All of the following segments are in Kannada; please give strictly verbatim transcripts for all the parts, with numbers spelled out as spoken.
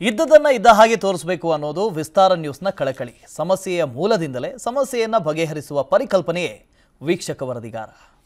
ಇದ್ದದನ್ನ ಇದ್ದ ಹಾಗೆ ತೋರಿಸಬೇಕು ಅನ್ನೋದು ವಿಸ್ತಾರ ನ್ಯೂಸ್ನ ಕಳಕಳಿ. ಸಮಸ್ಯೆಯ ಮೂಲದಿಂದಲೇ ಸಮಸ್ಯೆಯನ್ನ ಬಗೆಹರಿಸುವ ಪರಿಕಲ್ಪನೆಯೇ ವೀಕ್ಷಕ ವರದಿಗಾರ.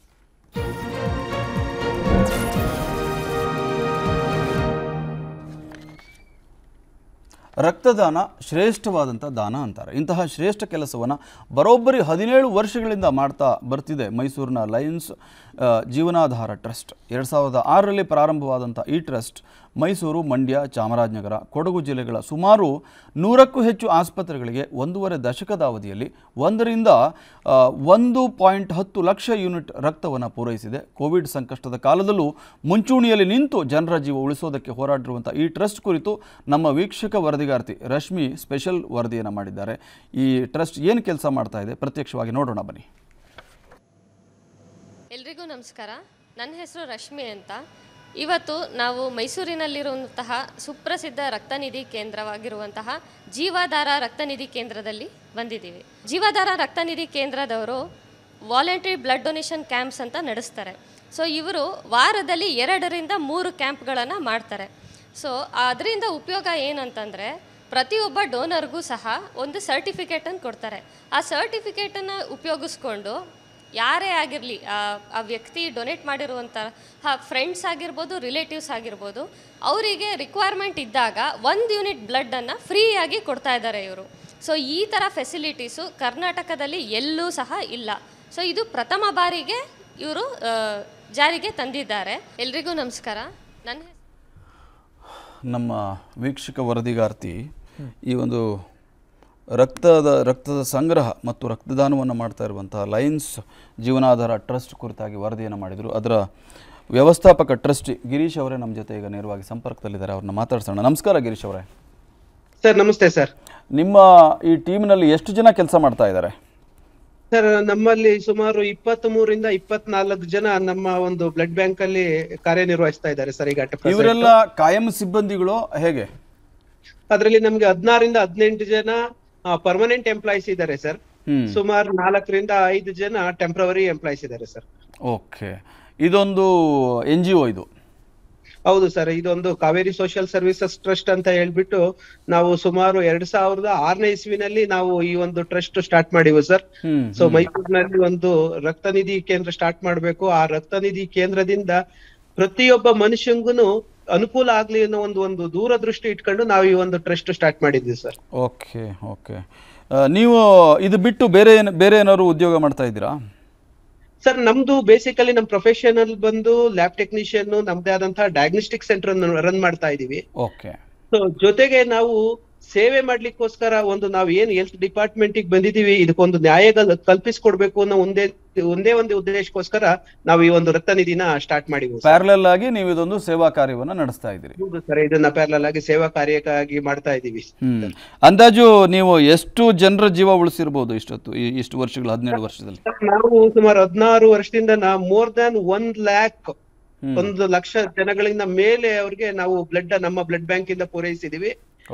ರಕ್ತದಾನ ಶ್ರೇಷ್ಠವಾದಂಥ ದಾನ ಅಂತಾರೆ. ಇಂತಹ ಶ್ರೇಷ್ಠ ಕೆಲಸವನ್ನು ಬರೋಬ್ಬರಿ ಹದಿನೇಳು ವರ್ಷಗಳಿಂದ ಮಾಡ್ತಾ ಬರ್ತಿದೆ ಮೈಸೂರಿನ ಲಯನ್ಸ್ ಜೀವನಾಧಾರ ಟ್ರಸ್ಟ್. ಎರಡು ಸಾವಿರದ ಆರರಲ್ಲಿ ಪ್ರಾರಂಭವಾದಂಥ ಈ ಟ್ರಸ್ಟ್ ಮೈಸೂರು, ಮಂಡ್ಯ, ಚಾಮರಾಜನಗರ, ಕೊಡಗು ಜಿಲ್ಲೆಗಳ ಸುಮಾರು ನೂರಕ್ಕೂ ಹೆಚ್ಚು ಆಸ್ಪತ್ರೆಗಳಿಗೆ ಒಂದೂವರೆ ದಶಕದ ಅವಧಿಯಲ್ಲಿ ಒಂದರಿಂದ ಒಂದು ಪಾಯಿಂಟ್ ಹತ್ತು ಲಕ್ಷ ಯೂನಿಟ್ ರಕ್ತವನ್ನು ಪೂರೈಸಿದೆ. ಕೋವಿಡ್ ಸಂಕಷ್ಟದ ಕಾಲದಲ್ಲೂ ಮುಂಚೂಣಿಯಲ್ಲಿ ನಿಂತು ಜನರ ಜೀವ ಉಳಿಸೋದಕ್ಕೆ ಹೋರಾಡಿರುವಂಥ ಈ ಟ್ರಸ್ಟ್ ಕುರಿತು ನಮ್ಮ ವೀಕ್ಷಕ ವರದಿಗಾರ್ತಿ ರಶ್ಮಿ ಸ್ಪೆಷಲ್ ವರದಿಯನ್ನು ಮಾಡಿದ್ದಾರೆ. ಈ ಟ್ರಸ್ಟ್ ಏನು ಕೆಲಸ ಮಾಡ್ತಾ ಇದೆ ಪ್ರತ್ಯಕ್ಷವಾಗಿ ನೋಡೋಣ ಬನ್ನಿ. ಎಲ್ರಿಗೂ ನಮಸ್ಕಾರ. ನನ್ನ ಹೆಸರು ರಶ್ಮಿ ಅಂತ. ಇವತ್ತು ನಾವು ಮೈಸೂರಿನಲ್ಲಿರುವಂತಹ ಸುಪ್ರಸಿದ್ಧ ರಕ್ತನಿಧಿ ಕೇಂದ್ರವಾಗಿರುವಂತಹ ಜೀವಧಾರ ರಕ್ತನಿಧಿ ಕೇಂದ್ರದಲ್ಲಿ ಬಂದಿದ್ದೀವಿ. ಜೀವಧಾರ ರಕ್ತನಿಧಿ ಕೇಂದ್ರದವರು ವಾಲಂಟ್ರಿ ಬ್ಲಡ್ ಡೊನೇಷನ್ ಕ್ಯಾಂಪ್ಸ್ ಅಂತ ನಡೆಸ್ತಾರೆ. ಸೊ ಇವರು ವಾರದಲ್ಲಿ ಎರಡರಿಂದ ಮೂರು ಕ್ಯಾಂಪ್ಗಳನ್ನು ಮಾಡ್ತಾರೆ. ಸೊ ಅದರಿಂದ ಉಪಯೋಗ ಏನಂತಂದರೆ ಪ್ರತಿಯೊಬ್ಬ ಡೋನರ್ಗೂ ಸಹ ಒಂದು ಸರ್ಟಿಫಿಕೇಟನ್ನು ಕೊಡ್ತಾರೆ. ಆ ಸರ್ಟಿಫಿಕೇಟನ್ನು ಉಪಯೋಗಿಸ್ಕೊಂಡು ಯಾರೇ ಆಗಿರಲಿ, ಆ ವ್ಯಕ್ತಿ ಡೊನೇಟ್ ಮಾಡಿರುವಂತಹ ಫ್ರೆಂಡ್ಸ್ ಆಗಿರ್ಬೋದು, ರಿಲೇಟಿವ್ಸ್ ಆಗಿರ್ಬೋದು, ಅವರಿಗೆ ರಿಕ್ವೈರ್ಮೆಂಟ್ ಇದ್ದಾಗ ಒಂದು ಯೂನಿಟ್ ಬ್ಲಡ್ಡನ್ನು ಫ್ರೀಯಾಗಿ ಕೊಡ್ತಾ ಇದ್ದಾರೆ ಇವರು. ಸೊ ಈ ಥರ ಫೆಸಿಲಿಟೀಸು ಕರ್ನಾಟಕದಲ್ಲಿ ಎಲ್ಲೂ ಸಹ ಇಲ್ಲ. ಸೊ ಇದು ಪ್ರಥಮ ಬಾರಿಗೆ ಇವರು ಜಾರಿಗೆ ತಂದಿದ್ದಾರೆ. ಎಲ್ರಿಗೂ ನಮಸ್ಕಾರ. ನನ್ನ ನಮ್ಮ ವೀಕ್ಷಕ ವರದಿಗಾರ್ತಿ ಈ ಒಂದು ರಕ್ತದ ರಕ್ತದ ಸಂಗ್ರಹ ಮತ್ತು ರಕ್ತದಾನವನ್ನು ಮಾಡ್ತಾ ಇರುವಂತಹ ಲಯನ್ಸ್ ಜೀವನಾಧಾರ ಟ್ರಸ್ಟ್ ಕುರಿತಾಗಿ ವರದಿಯನ್ನು ಮಾಡಿದರು. ಅದರ ವ್ಯವಸ್ಥಾಪಕ ಟ್ರಸ್ಟಿ ಗಿರೀಶ್ ಅವರೇ ನಮ್ಮ ಜೊತೆ ಈಗ ನೇರವಾಗಿ ಸಂಪರ್ಕದಲ್ಲಿದ್ದಾರೆ. ಅವ್ರನ್ನ ಮಾತಾಡ್ಸೋಣ. ನಮಸ್ಕಾರ ಗಿರೀಶ್ ಅವರೇ. ಸರ್ ನಮಸ್ತೆ ಸರ್. ನಿಮ್ಮ ಈ ಟೀಮ್ನಲ್ಲಿ ಎಷ್ಟು ಜನ ಕೆಲಸ ಮಾಡ್ತಾ ಇದ್ದಾರೆ? ಸರ್ ನಮ್ಮಲ್ಲಿ ಸುಮಾರು ಇಪ್ಪತ್ತ್ ಮೂರಿಂದ ಇಪ್ಪತ್ನಾಲ್ಕು ಜನ ನಮ್ಮ ಒಂದು ಬ್ಲಡ್ ಬ್ಯಾಂಕ್ ಅಲ್ಲಿ ಕಾರ್ಯನಿರ್ವಹಿಸ್ತಾ ಇದ್ದಾರೆ ಸರ್. ಈಗ ಇವರೆಲ್ಲ ಕಾಯಂ ಸಿಬ್ಬಂದಿಗಳು ಹೇಗೆ? ಅದರಲ್ಲಿ ನಮ್ಗೆ ಹದಿನಾರರಿಂದ ಹದಿನೆಂಟು ಜನ ಪರ್ಮನೆಂಟ್ ಎಂಪ್ಲಾಯೀಸ್ ಇದ್ದಾರೆ ಸರ್. ಸುಮಾರು ನಾಲ್ಕರಿಂದ ಐದು ಜನ ಟೆಂಪ್ರವರಿ ಎಂಪ್ಲಾಯೀಸ್ ಇದ್ದಾರೆ ಸರ್. ಓಕೆ, ಇದೊಂದು ಎನ್ ಜಿ ಒ ಇದು? ಹೌದು ಸರ್, ಇದೊಂದು ಕಾವೇರಿ ಸೋಷಿಯಲ್ ಸರ್ವಿಸಸ್ ಟ್ರಸ್ಟ್ ಅಂತ ಹೇಳ್ಬಿಟ್ಟು ನಾವು ಸುಮಾರು ಎರಡ್ ಸಾವಿರದ ಆರನೇ ಇಸ್ವಿನಲ್ಲಿ ನಾವು ಈ ಒಂದು ಟ್ರಸ್ಟ್ ಸ್ಟಾರ್ಟ್ ಮಾಡಿವಿ ಸರ್. ಸೊ ಮೈಸೂರಿನಲ್ಲಿ ಒಂದು ರಕ್ತನಿಧಿ ಕೇಂದ್ರ ಸ್ಟಾರ್ಟ್ ಮಾಡ್ಬೇಕು. ಆ ರಕ್ತನಿಧಿ ಕೇಂದ್ರದಿಂದ ಪ್ರತಿಯೊಬ್ಬ ಮನುಷ್ಯಂಗೂ ಅನುಕೂಲ ಆಗ್ಲಿ ಅನ್ನೋ ಒಂದು ಒಂದು ದೂರದೃಷ್ಟಿ ಇಟ್ಕೊಂಡು ನಾವು ಈ ಒಂದು ಟ್ರಸ್ಟ್ ಸ್ಟಾರ್ಟ್ ಮಾಡಿದ್ವಿ ಸರ್. ಓಕೆ ಓಕೆ ನೀವು ಇದು ಬಿಟ್ಟು ಬೇರೆ ಬೇರೆ ಏನಾದ್ರು ಉದ್ಯೋಗ ಮಾಡ್ತಾ ಇದ್ದೀರಾ? ಸರ್ ನಮ್ದು ಬೇಸಿಕಲಿ ನಮ್ ಪ್ರೊಫೆಷನಲ್ ಬಂದು ಲ್ಯಾಬ್ ಟೆಕ್ನಿಷಿಯನ್, ನಮ್ದೇ ಆದಂತಹ ಡಯಾಗ್ನೋಸ್ಟಿಕ್ ಸೆಂಟರ್ ರನ್ ಮಾಡ್ತಾ ಇದೀವಿ. ಓಕೆ. ಸೊ ಜೊತೆಗೆ ನಾವು ಸೇವೆ ಮಾಡ್ಲಿಕ್ಕೋಸ್ಕರ ಒಂದು ನಾವು ಏನ್ ಹೆಲ್ತ್ ಡಿಪಾರ್ಟ್ಮೆಂಟ್ ಗೆ ಬಂದಿದೀವಿ, ಇದಕ್ಕೊಂದು ನ್ಯಾಯ ಕಲ್ಪಿಸ್ಕೊಡ್ಬೇಕು ಅನ್ನೋ ಒಂದೇ ಒಂದೇ ಒಂದು ಉದ್ದೇಶಕ್ಕೋಸ್ಕರ ನಾವು ಈ ಒಂದು ರಕ್ತನಿಧಿನ ಸ್ಟಾರ್ಟ್ ಮಾಡಿದ್ವಿ. ಪ್ಯಾರಲಲ್ ಆಗಿ ನೀವು ಇದೊಂದು ಸೇವಾ ಕಾರ್ಯವನ್ನ ನಡೆಸ್ತಾ ಇದ್ದೀರಿ? ಹೌದು ಸರ್, ಇದನ್ನ ಪ್ಯಾರಲಲ್ ಆಗಿ ಸೇವಾ ಕಾರ್ಯಕ್ಕಾಗಿ ಮಾಡ್ತಾ ಇದೀವಿ. ಅಂದಾಜು ನೀವು ಎಷ್ಟು ಜನರ ಜೀವ ಉಳಿಸಿರ್ಬೋದು ಇಷ್ಟೊತ್ತು, ಇಷ್ಟು ವರ್ಷಗಳು, ಹದಿನೇಳು ವರ್ಷದಲ್ಲಿ? ನಾವು ಸುಮಾರು ಹದಿನಾರು ವರ್ಷದಿಂದ ನಾವು ಮೋರ್ ದನ್ ಒಂದ್ ಲ್ಯಾಕ್ ಒಂದು ಲಕ್ಷ ಜನಗಳಿಂದ ಮೇಲೆ ಅವ್ರಿಗೆ ನಾವು ಬ್ಲಡ್ ನಮ್ಮ ಬ್ಲಡ್ ಬ್ಯಾಂಕ್ ಇಂದ ಪೂರೈಸಿದೀವಿ.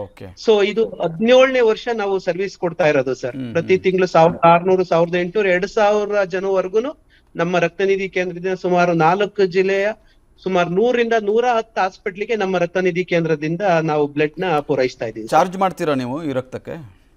ಸೊ ಇದು ಹದಿನೇಳನೇ ವರ್ಷ ನಾವು ಸರ್ವಿಸ್ ಕೊಡ್ತಾ ಇರೋದು ಸರ್. ಪ್ರತಿ ತಿಂಗಳು ಸಾವಿರದ ಆರ್ನೂರು ಸಾವಿರದ ಎಂಟುನೂರು ಎರಡ್ ಸಾವಿರ ಜನವರೆಗೂ ನಮ್ಮ ರಕ್ತನಿಧಿ ಕೇಂದ್ರದಿಂದ ಸುಮಾರು ನಾಲ್ಕು ಜಿಲ್ಲೆಯ ಸುಮಾರು ನೂರಿಂದ ನೂರ ಹತ್ತು ಹಾಸ್ಪಿಟ್ಲಿಗೆ ನಮ್ಮ ರಕ್ತನಿಧಿ ಕೇಂದ್ರದಿಂದ ನಾವು ಬ್ಲಡ್ ನ ಪೂರೈಸ್ತಾ ಇದೀವಿ. ಚಾರ್ಜ್ ಮಾಡ್ತೀರಾ ನೀವು ಈ ರಕ್ತಕ್ಕೆ?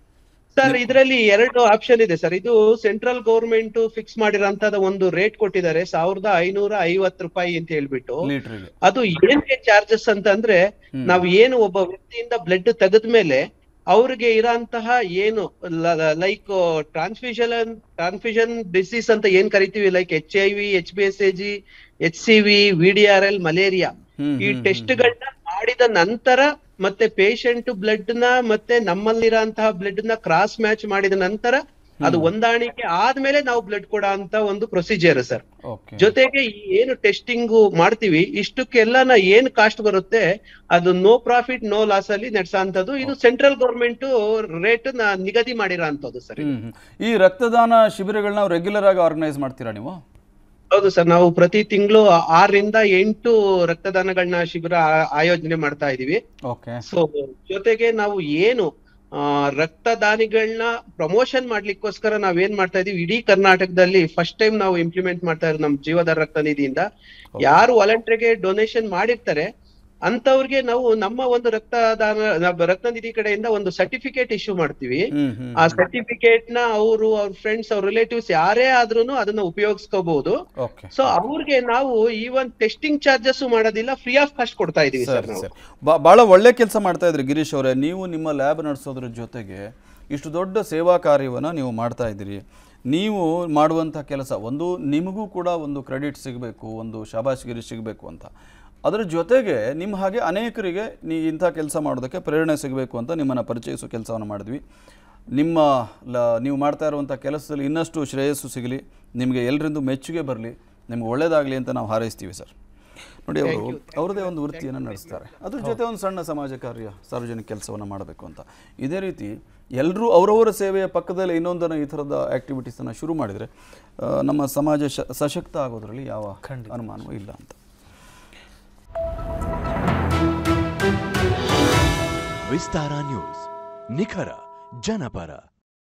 ಸರ್ ಇದರಲ್ಲಿ ಎರಡು ಆಪ್ಷನ್ ಇದೆ ಸರ್. ಇದು ಸೆಂಟ್ರಲ್ ಗೌರ್ಮೆಂಟ್ ಫಿಕ್ಸ್ ಮಾಡಿರೋಂತದ ಒಂದು ರೇಟ್ ಕೊಟ್ಟಿದ್ದಾರೆ, ಸಾವಿರದ ಐನೂರ ಐವತ್ತು ರೂಪಾಯಿ ಅಂತ ಹೇಳ್ಬಿಟ್ಟು. ಅದು ಏನ್ಗೆ ಚಾರ್ಜಸ್ ಅಂತ ಅಂದ್ರೆ, ನಾವು ಏನು ಒಬ್ಬ ವ್ಯಕ್ತಿಯಿಂದ ಬ್ಲಡ್ ತೆಗೆದ್ಮೇಲೆ ಅವ್ರಿಗೆ ಇರೋಂತಹ ಏನು ಲೈಕ್ ಟ್ರಾನ್ಸ್ಫ್ಯೂಷನ್ ಟ್ರಾನ್ಸ್ಫ್ಯೂಷನ್ ಡಿಸೀಸ್ ಅಂತ ಏನ್ ಕರಿತೀವಿ, like H I V, H B S A G, H C V, V D R L, malaria, ಈ ಟೆಸ್ಟ್ ಗಳನ್ನ ಮಾಡಿದ ನಂತರ ಮತ್ತೆ ಪೇಷಂಟ್ ಬ್ಲಡ್ ನ ಮತ್ತೆ ನಮ್ಮಲ್ಲಿರೋಂತಹ ಬ್ಲಡ್ ನ ಕ್ರಾಸ್ ಮ್ಯಾಚ್ ಮಾಡಿದ ನಂತರ ಅದು ಹೊಂದಾಣಿಕೆ ಆದ್ಮೇಲೆ ನಾವು ಬ್ಲಡ್ ಕೊಡೋ ಅಂತ ಒಂದು ಪ್ರೊಸೀಜರ್ ಸರ್. ಜೊತೆಗೆ ಏನು ಟೆಸ್ಟಿಂಗ್ ಮಾಡ್ತೀವಿ ಇಷ್ಟಕ್ಕೆಲ್ಲ ಏನ್ ಕಾಸ್ಟ್ ಬರುತ್ತೆ ಅದು ನೋ ಪ್ರಾಫಿಟ್ ನೋ ಲಾಸ್ ಅಲ್ಲಿ ನಡೆಸೋಂಥದ್ದು. ಇದು ಸೆಂಟ್ರಲ್ ಗೌರ್ಮೆಂಟ್ ರೇಟ್ ನ ನಿಗದಿ ಮಾಡಿರೋ ಅಂತದ್ದು ಸರ್. ಈ ರಕ್ತದಾನ ಶಿಬಿರಗಳನ್ನ ರೆಗ್ಯುಲರ್ ಆಗಿ ಆರ್ಗನೈಸ್ ಮಾಡ್ತೀರಾ ನೀವು? ಹೌದು ಸರ್, ನಾವು ಪ್ರತಿ ತಿಂಗಳು ಆರರಿಂದ ಎಂಟು ರಕ್ತದಾನಗಳನ್ನ ಶಿಬಿರ ಆಯೋಜನೆ ಮಾಡ್ತಾ ಇದೀವಿ. ಸೊ ಜೊತೆಗೆ ನಾವು ಏನು ರಕ್ತದಾನಿಗಳನ್ನ ಪ್ರಮೋಷನ್ ಮಾಡ್ಲಿಕ್ಕೋಸ್ಕರ ನಾವೇನ್ ಮಾಡ್ತಾ ಇದೀವಿ, ಇಡೀ ಕರ್ನಾಟಕದಲ್ಲಿ ಫಸ್ಟ್ ಟೈಮ್ ನಾವು ಇಂಪ್ಲಿಮೆಂಟ್ ಮಾಡ್ತಾ ಇರೋದು ನಮ್ಮ ಜೀವಧಾರ ರಕ್ತ ನಿಧಿಯಿಂದ. ಯಾರು ವಾಲಂಟ್ರಿಗೆ ಡೊನೇಷನ್ ಮಾಡಿರ್ತಾರೆ ಅಂತವ್ರಿಗೆ ನಾವು ನಮ್ಮ ಒಂದು ರಕ್ತದಾನ ರಕ್ತ ನಿಧಿ ಕಡೆಯಿಂದ ಒಂದು ಸರ್ಟಿಫಿಕೇಟ್ ಇಶ್ಯೂ ಮಾಡ್ತೀವಿ. ಆ ಸರ್ಟಿಫಿಕೇಟ್ ನ ಅವರು ಅವ್ರ ಫ್ರೆಂಡ್ಸ್ ಅವ್ರ ರಿಲೇಟಿವ್ಸ್ ಯಾರೇ ಆದ್ರೂನು ಅದನ್ನ ಉಪಯೋಗಿಸ್ಕೋಬಹುದು. ಸೊ ಅವ್ರಿಗೆ ನಾವು ಈವನ್ ಟೆಸ್ಟಿಂಗ್ ಚಾರ್ಜಸ್ ಮಾಡೋದಿಲ್ಲ, ಫ್ರೀ ಆಫ್ ಕಾಸ್ಟ್ ಕೊಡ್ತಾ ಇದೀವಿ ಸರ್ ನಾವು. ಬಹಳ ಒಳ್ಳೆ ಕೆಲಸ ಮಾಡ್ತಾ ಇದ್ರಿ ಗಿರೀಶ್ ಅವರೇ. ನೀವು ನಿಮ್ಮ ಲ್ಯಾಬ್ ನಡೆಸೋದ್ರ ಜೊತೆಗೆ ಇಷ್ಟು ದೊಡ್ಡ ಸೇವಾ ಕಾರ್ಯವನ್ನು ನೀವು ಮಾಡ್ತಾ ಇದ್ದೀರಿ. ನೀವು ಮಾಡುವಂಥ ಕೆಲಸ ಒಂದು ನಿಮಗೂ ಕೂಡ ಒಂದು ಕ್ರೆಡಿಟ್ ಸಿಗಬೇಕು, ಒಂದು ಶಾಬಾಷ್ಗಿರಿ ಸಿಗಬೇಕು ಅಂತ. ಅದರ ಜೊತೆಗೆ ನಿಮ್ಮ ಹಾಗೆ ಅನೇಕರಿಗೆ ನೀ ಇಂಥ ಕೆಲಸ ಮಾಡೋದಕ್ಕೆ ಪ್ರೇರಣೆ ಸಿಗಬೇಕು ಅಂತ ನಿಮ್ಮನ್ನು ಪರಿಚಯಿಸೋ ಕೆಲಸವನ್ನು ಮಾಡಿದ್ವಿ. ನಿಮ್ಮ ಲ ನೀವು ಮಾಡ್ತಾ ಇರುವಂಥ ಕೆಲಸದಲ್ಲಿ ಇನ್ನಷ್ಟು ಶ್ರೇಯಸ್ಸು ಸಿಗಲಿ, ನಿಮಗೆ ಎಲ್ಲರಿಂದ ಮೆಚ್ಚುಗೆ ಬರಲಿ, ನಿಮ್ಗೆ ಒಳ್ಳೆಯದಾಗಲಿ ಅಂತ ನಾವು ಹಾರೈಸ್ತೀವಿ ಸರ್. ನೋಡಿ, ಅವರು ಅವ್ರದ್ದೇ ಒಂದು ವೃತ್ತಿಯನ್ನು ನಡೆಸ್ತಾರೆ, ಅದ್ರ ಜೊತೆ ಒಂದು ಸಣ್ಣ ಸಮಾಜ ಕಾರ್ಯ ಸಾರ್ವಜನಿಕ ಕೆಲಸವನ್ನು ಮಾಡಬೇಕು ಅಂತ. ಇದೇ ರೀತಿ ಎಲ್ಲರೂ ಅವರವರ ಸೇವೆಯ ಪಕ್ಕದಲ್ಲಿ ಇನ್ನೊಂದನ್ನು ಈ ಥರದ ಆ್ಯಕ್ಟಿವಿಟೀಸನ್ನು ಶುರು ಮಾಡಿದರೆ ನಮ್ಮ ಸಮಾಜ ಶ ಸಶಕ್ತ ಆಗೋದ್ರಲ್ಲಿ ಯಾವ ಅನುಮಾನವೂ ಇಲ್ಲ ಅಂತ. ವಿಸ್ತಾರ ನ್ಯೂಸ್, ನಿಖರ ಜನಪರ.